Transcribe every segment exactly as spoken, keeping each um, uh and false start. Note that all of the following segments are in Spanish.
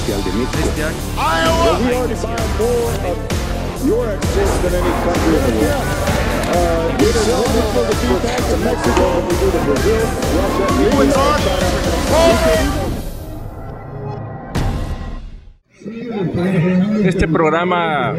Oficial de México. Este año. Este programa,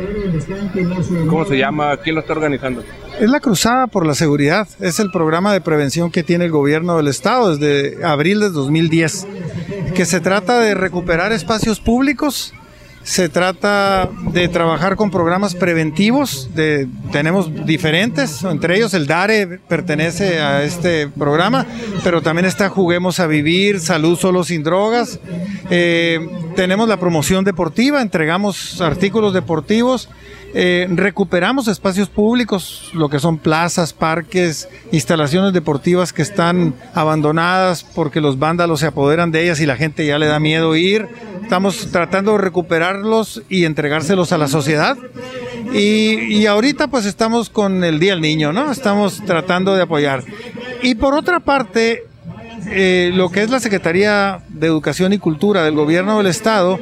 ¿cómo se llama? ¿Quién lo está organizando? Es la Cruzada por la Seguridad, es el programa de prevención que tiene el gobierno del estado desde abril de dos mil diez, que se trata de recuperar espacios públicos, se trata de trabajar con programas preventivos, de, tenemos diferentes, entre ellos el DARE pertenece a este programa, pero también está Juguemos a Vivir, Salud Solo Sin Drogas, eh, tenemos la promoción deportiva, entregamos artículos deportivos, eh, recuperamos espacios públicos, lo que son plazas, parques, instalaciones deportivas que están abandonadas porque los vándalos se apoderan de ellas y la gente ya le da miedo ir. Estamos tratando de recuperarlos y entregárselos a la sociedad. Y, y ahorita pues estamos con el Día del Niño, ¿no? Estamos tratando de apoyar. Y por otra parte, eh, lo que es la Secretaría de Educación y Cultura del Gobierno del Estado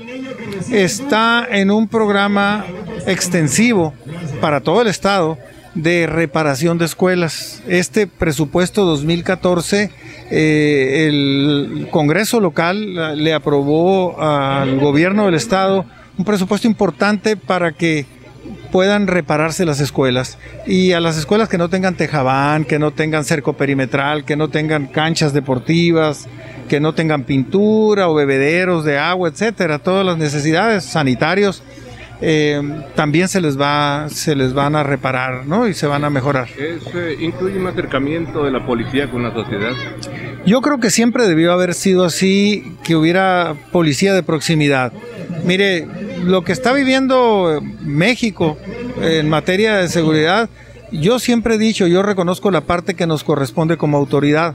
está en un programa extensivo para todo el Estado de reparación de escuelas. Este presupuesto dos mil catorce, eh, el Congreso local le aprobó al gobierno del estado un presupuesto importante para que puedan repararse las escuelas, y a las escuelas que no tengan tejabán, que no tengan cerco perimetral, que no tengan canchas deportivas, que no tengan pintura o bebederos de agua, etcétera, todas las necesidades sanitarios. Eh, también se les va se les van a reparar, ¿no? Y se van a mejorar. ¿Es, eh, ¿Incluye un acercamiento de la policía con la sociedad? Yo creo que siempre debió haber sido así, que hubiera policía de proximidad. Mire, lo que está viviendo México en materia de seguridad, yo siempre he dicho, yo reconozco la parte que nos corresponde como autoridad,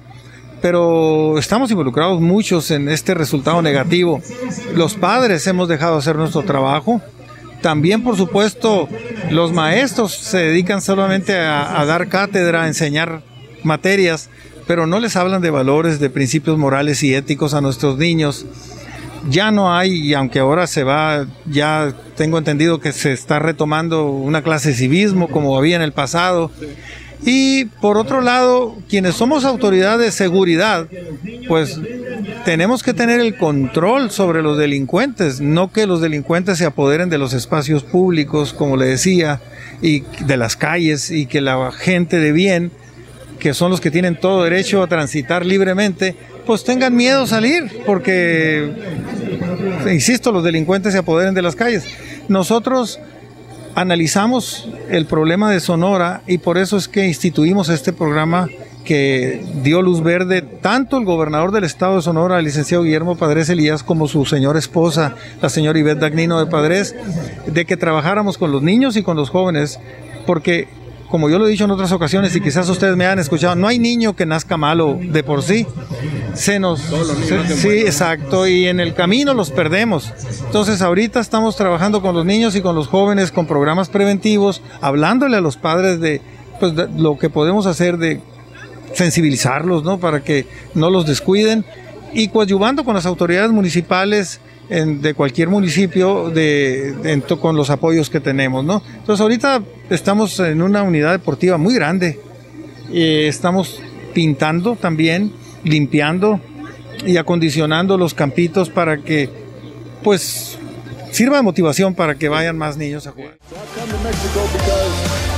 pero estamos involucrados muchos en este resultado negativo. Los padres hemos dejado de hacer nuestro trabajo. También, por supuesto, los maestros se dedican solamente a, a dar cátedra, a enseñar materias, pero no les hablan de valores, de principios morales y éticos a nuestros niños. Ya no hay, y aunque ahora se va, ya tengo entendido que se está retomando una clase de civismo como había en el pasado. Y por otro lado, quienes somos autoridad de seguridad, pues tenemos que tener el control sobre los delincuentes, no que los delincuentes se apoderen de los espacios públicos, como le decía, y de las calles, y que la gente de bien, que son los que tienen todo derecho a transitar libremente, pues tengan miedo a salir, porque, insisto, los delincuentes se apoderen de las calles. Nosotros analizamos el problema de Sonora y por eso es que instituimos este programa que dio luz verde tanto el gobernador del estado de Sonora, el licenciado Guillermo Padres Elías, como su señora esposa, la señora Ivette Dagnino de Padres, de que trabajáramos con los niños y con los jóvenes, porque como yo lo he dicho en otras ocasiones y quizás ustedes me han escuchado, no hay niño que nazca malo de por sí. Se nos, se, sí, exacto, y en el camino los perdemos. Entonces ahorita estamos trabajando con los niños y con los jóvenes con programas preventivos, hablándole a los padres de, pues, de lo que podemos hacer, de sensibilizarlos, ¿no? Para que no los descuiden, y coadyuvando con las autoridades municipales en, de cualquier municipio de, de, con los apoyos que tenemos, ¿no? Entonces ahorita estamos en una unidad deportiva muy grande, eh, estamos pintando también, limpiando y acondicionando los campitos para que pues sirva de motivación para que vayan más niños a jugar.